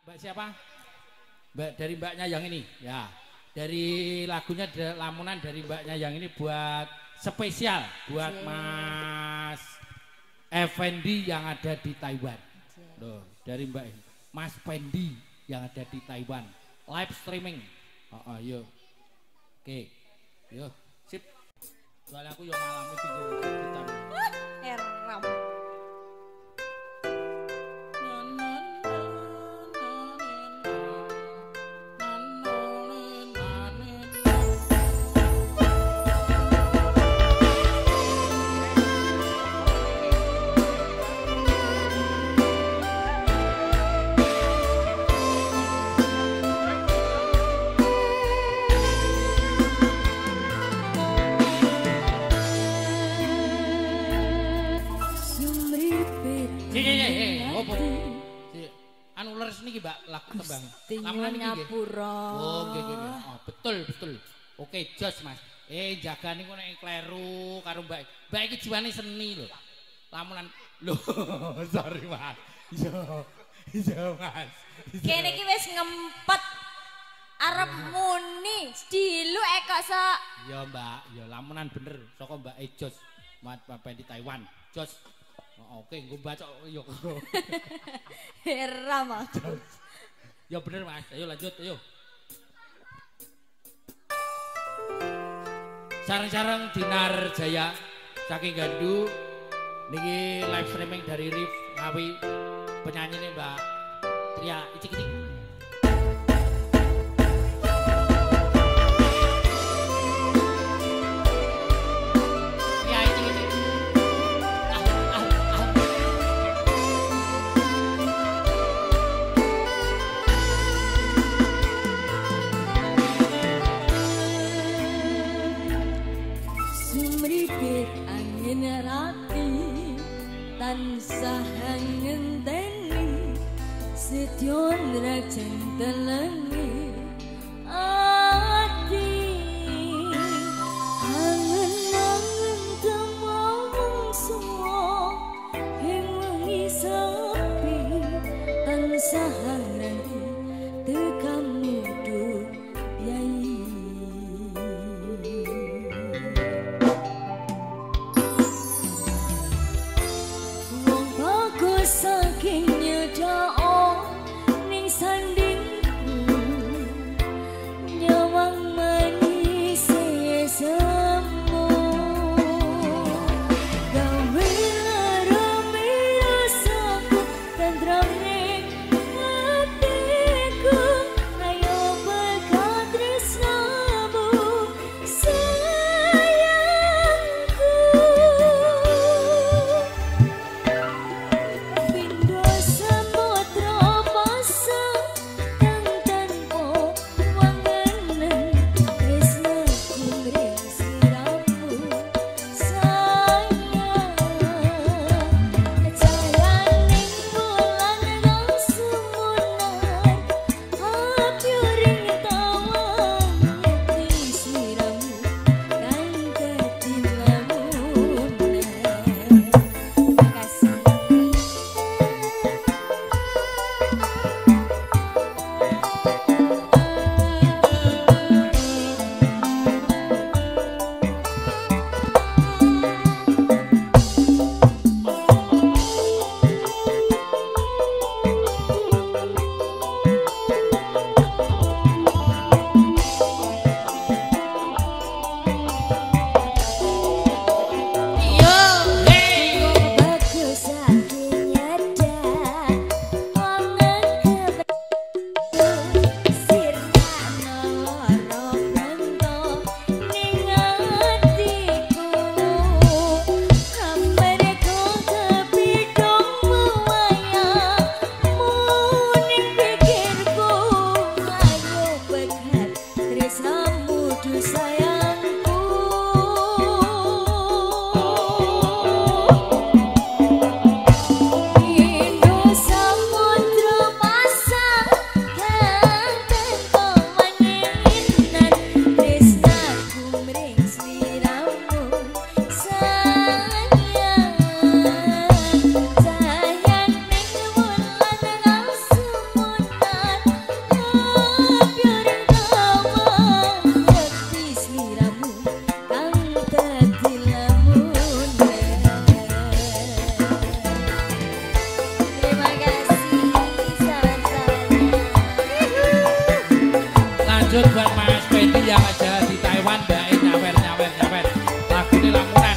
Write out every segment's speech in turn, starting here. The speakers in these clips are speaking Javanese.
Mbak siapa? Mbak dari mbaknya yang ini. Ya. Dari lagunya lamunan dari mbaknya yang ini buat spesial buat Mas Effendi yang ada di Taiwan. Loh, dari Mbak Mas Fendi yang ada di Taiwan. Live streaming. Yuk. Oke. Yuk, sip. Soalnya aku yang ngalami tinggal hitam. Eram. Anu leres niki Mbak lagu tembang. Lamunan Nyapura. Oh, nggih. Oh, betul. Oke, jos Mas. Jagane kok nek kleru karo Mbak. Mbak iki jiwane seni lho. Lamunan lho, sorry Mas. Iya Mas. Kene iki wis ngempet. Arep muni, dilu kok sok. Ya Mbak, ya lamunan bener saka Mbak Jos. Mat Bapak di Taiwan. Jos. Oke, gue baca yo. Heram aku. Ya bener Mas, ayo lanjut, ayo. Sareng-sareng Dinar Jaya saking Gandu. Niki live streaming dari Rif Ngawi. Penyanyi nih Mbak Tria Icik-icik. Tansah ngenteni setyon rajan telengi ati angen-angen temong semua yang mengisapi tansah nanti tekamu duk yai. Saking nyedao ning sandingku nyawang manis semu gawe rame rasaku tentrem ning lanjut buat Mas Fendi yang ada di Taiwan, Mbak nyawer nyawer nyawer. Lagu ini lamunan.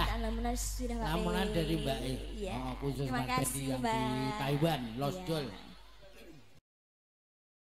Lamunan dari Mbak Iya. khusus Terima Mas Fendi kasih, yang Mbak. di Taiwan, Lost Iya. Doll.